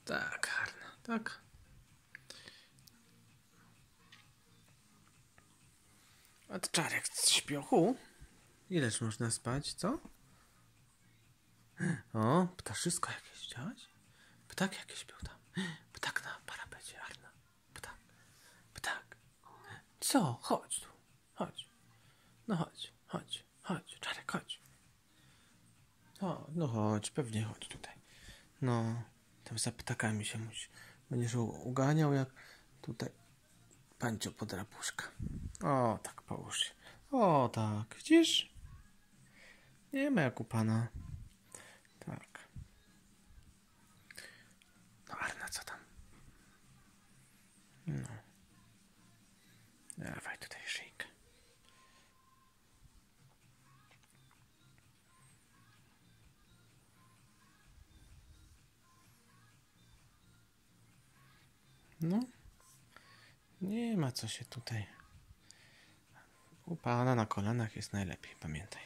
Tak, Arna, tak. A ty, Czarek, śpiochu? Ileż można spać, co? O, ptaszysko jakieś, widziałeś? Ptak jakiś był tam. Ptak na parapecie, Arna. Ptak. Ptak. Co? Chodź tu. Chodź. No chodź. Czarek, chodź. O, no chodź, pewnie chodź tutaj. No, tam za ptakami się będziesz uganiał jak tutaj pańcio podrapuszka. O, tak połóż się. O, tak, widzisz? Nie ma jak u pana. Tak. No, Arna, co tam? No. Dawaj tutaj szyjkę. No. Nie ma co się tutaj. U pana na kolanach jest najlepiej, pamiętaj.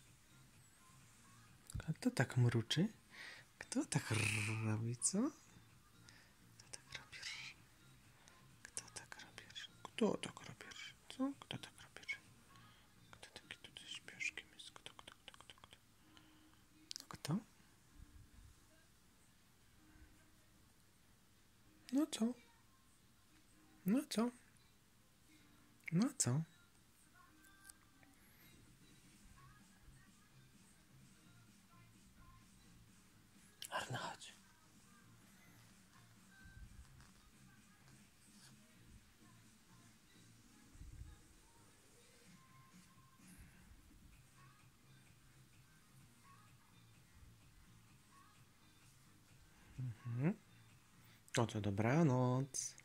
Kto tak mruczy? Kto tak robi, co? Kto tak robi? Kto tak robi? Kto tak robi? Co? Kto tak robi? Kto taki tutaj śpieszkiem jest? Kto? Kto? No co? No co? No co? Arna, chodź. No to dobranoc.